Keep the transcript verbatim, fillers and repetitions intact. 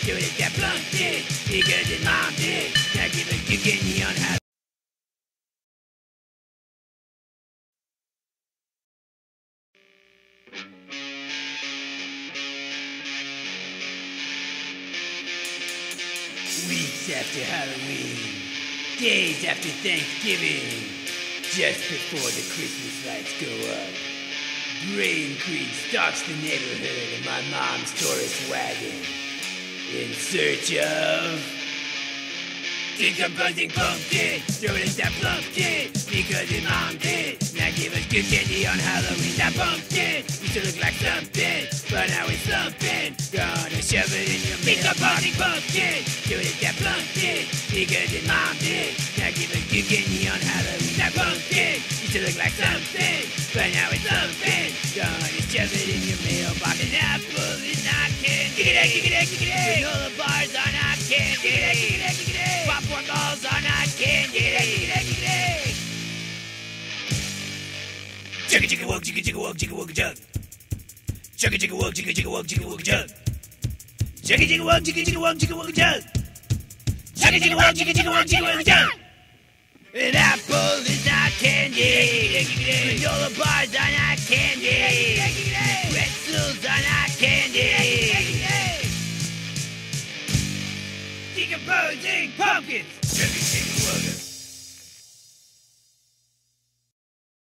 do it that plum did, bigger than mom did. Now give a good candy on Halloween. Weeks after Halloween, days after Thanksgiving, just before the Christmas lights go up, Brain Creek stalks the neighborhood in my mom's Taurus wagon in search of decomposing pumpkin. Throw it at that pumpkin because his mom did. Now give us good candy on Halloween. That pumpkin used to look like something, but now it's slumping. Gonna shove it in your mouth. Decomposing pumpkin. Throw it at that pumpkin because his mom did. Now give us good candy on Halloween. That pumpkin used to look like something, but now it's slumping. Gonna shove it in your mailbox. An apple is not candy. Giggity, giggity, giggity. Granola bars are not candy. Giggity, giggity, giggity. Popcorn balls are not candy. Giggity, giggity, giggity. Chugga chugga wug, chugga chugga wug, chugga wugga chug. Chugga chugga wug, chugga chugga wug, chugga wugga chug. Chugga chugga wug, chugga chugga wug, chugga wugga chug. Chugga chugga wug, chugga chugga wug, chugga wugga chug. An apple is not candy. Granola bars are not candy. Pretzels are not candy. Decomposing pumpkins.